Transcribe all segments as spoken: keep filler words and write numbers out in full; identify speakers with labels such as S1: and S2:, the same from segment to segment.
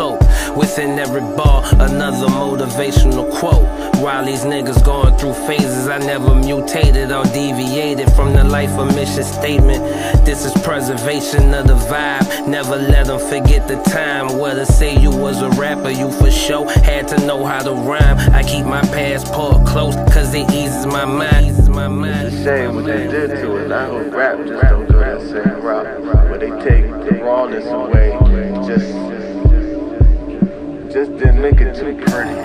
S1: soap. Within every bar, another motivational quote. While these niggas going through phases, I never mutated or deviated from the life of mission statement. This is preservation of the vibe. Never let them forget the time. Whether say you was a rapper, you for sure had to know how to rhyme. I keep my passport close, cause it eases my mind. Eases my mind.
S2: It's a shame what they did to it. I hope rap just don't do that same route where they take the rawness away. Just, just didn't make it too pretty.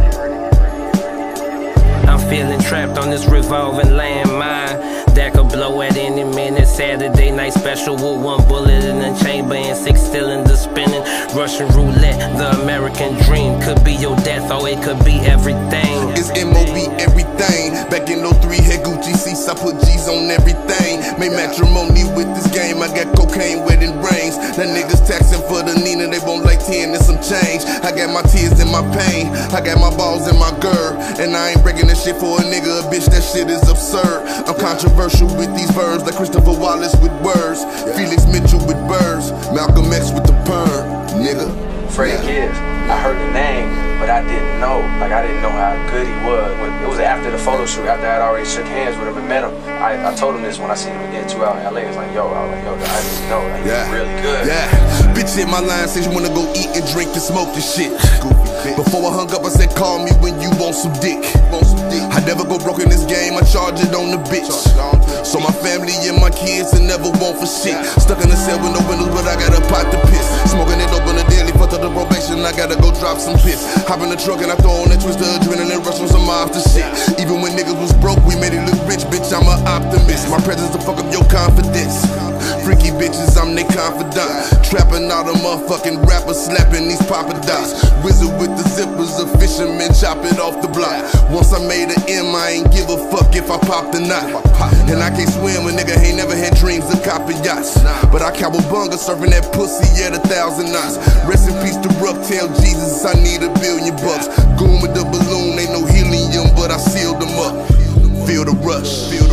S1: I'm feeling trapped on this revolving landmine that could blow at any minute. Saturday night special with one bullet in the chamber and six cylinders spinning. Russian roulette, the American dream. Could be your death or it could be everything.
S3: It's M O B everything. Back in oh three, had Gucci seats, I put G's on everything. Made matrimony with this game, I got cocaine wedding rings. That niggas taxing for the Nina, they want like ten and some change. I got my tears and my pain, I got my balls and my girl. And I ain't breaking this shit for a nigga, a bitch, that shit is absurd. I'm controversial with these verbs, like Christopher Wallace with words, Felix Mitchell with birds, Malcolm X with the perm, nigga.
S4: Freddie Gibbs, I heard the name, but I didn't know. Like, I didn't know how good he was. When, it was after the photo shoot, after I'd already shook hands with him and met him. I, I told him this when I seen him again two out in L A. It's like, yo, I was like, yo, I didn't know. Like,
S3: yeah.
S4: He's really good.
S3: Yeah. Bitch hit my line, says you wanna go eat and drink and smoke this shit. Before I hung up, I said, call me when you want some dick. I never go broke in this game, I charge it on the bitch. So my family and my kids and never want for shit. Stuck in the cell with no windows, but I got a pot to piss. Smoking it open a daily, fucked up the probation, I gotta go drop some piss. Hop in the truck and I throw on that twister adrenaline rush on some after shit. Even when niggas was broke, we made it look rich, bitch, I'm an optimist. My presence to fuck up your confidence. Freaky bitches, I'm their confidant. Trapping all the motherfucking rappers, slapping these papa dots. Wizard with the zippers, a fisherman, chop it off the block. Once I made an M, I ain't give a fuck if I popped or not. And I can't swim, a nigga ain't never had dreams of copping yachts. But I cowabunga, surfing that pussy at a thousand knots. Rest in peace to Ruck, tell Jesus I need a billion bucks. Goon with the balloon, ain't no helium, but I sealed them up. Feel the rush.